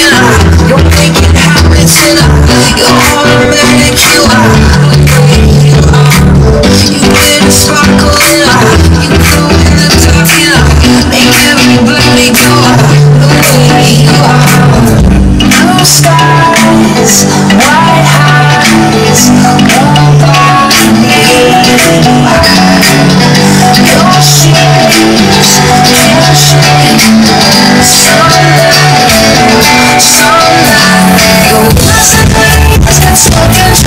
You're making habits and you're automatic. You get a sparkle and you glow in the dark and make everybody go the way you are. Blue skies, white highs, warm body. Your shoes, your shake, sunlight, sunlight. Your words are smoking.